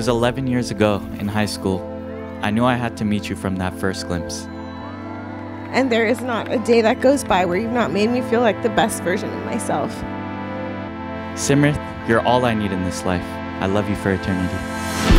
was 11 years ago in high school. I knew I had to meet you from that first glimpse. And there is not a day that goes by where you've not made me feel like the best version of myself. Simrath, you're all I need in this life. I love you for eternity.